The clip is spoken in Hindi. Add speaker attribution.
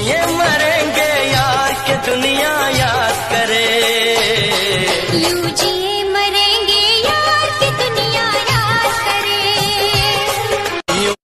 Speaker 1: जिए मरेंगे यार के दुनिया याद करे।
Speaker 2: यूं जी